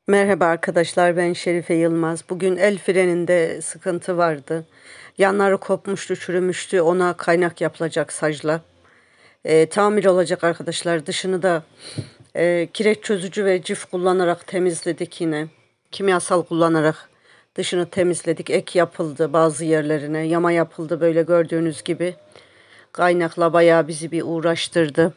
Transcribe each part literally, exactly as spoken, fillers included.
Merhaba arkadaşlar, ben Şerife Yılmaz. Bugün el freninde sıkıntı vardı. Yanları kopmuştu, çürümüştü. Ona kaynak yapılacak sacla. Ee, tamir olacak arkadaşlar. Dışını da e, kireç çözücü ve cif kullanarak temizledik yine. Kimyasal kullanarak dışını temizledik. Ek yapıldı bazı yerlerine. Yama yapıldı böyle gördüğünüz gibi. Kaynakla bayağı bizi bir uğraştırdı.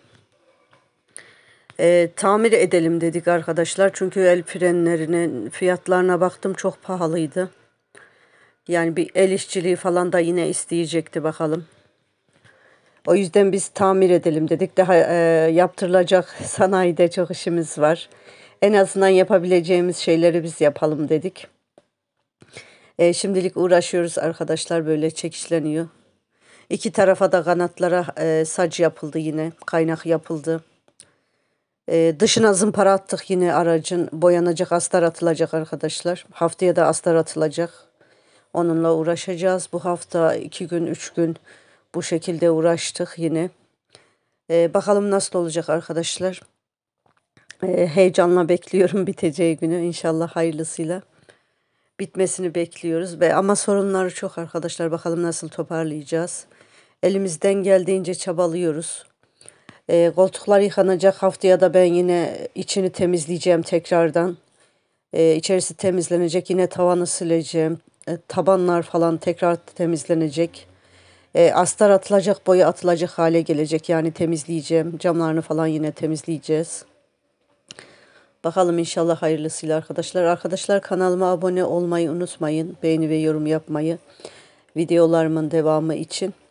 E, tamir edelim dedik arkadaşlar. Çünkü el frenlerinin fiyatlarına baktım, çok pahalıydı. Yani bir el işçiliği falan da yine isteyecekti bakalım. O yüzden biz tamir edelim dedik. Daha e, yaptırılacak sanayide çok işimiz var. En azından yapabileceğimiz şeyleri biz yapalım dedik. E, şimdilik uğraşıyoruz arkadaşlar, böyle çekişleniyor. İki tarafa da kanatlara e, sac yapıldı yine. Kaynak yapıldı. Ee, dışına zımpara attık yine aracın. Boyanacak, astar atılacak arkadaşlar. Haftaya da astar atılacak. Onunla uğraşacağız. Bu hafta iki gün, üç gün bu şekilde uğraştık yine. Ee, bakalım nasıl olacak arkadaşlar. Ee, heyecanla bekliyorum biteceği günü. İnşallah hayırlısıyla bitmesini bekliyoruz. Ve ama sorunları çok arkadaşlar. Bakalım nasıl toparlayacağız. Elimizden geldiğince çabalıyoruz. E, koltuklar yıkanacak. Haftaya da ben yine içini temizleyeceğim tekrardan. E, içerisi temizlenecek. Yine tavanı sileceğim. E, tabanlar falan tekrar temizlenecek. E, astar atılacak, boya atılacak hale gelecek. Yani temizleyeceğim. Camlarını falan yine temizleyeceğiz. Bakalım inşallah hayırlısıyla arkadaşlar. Arkadaşlar, kanalıma abone olmayı unutmayın. Beğeni ve yorum yapmayı. Videolarımın devamı için.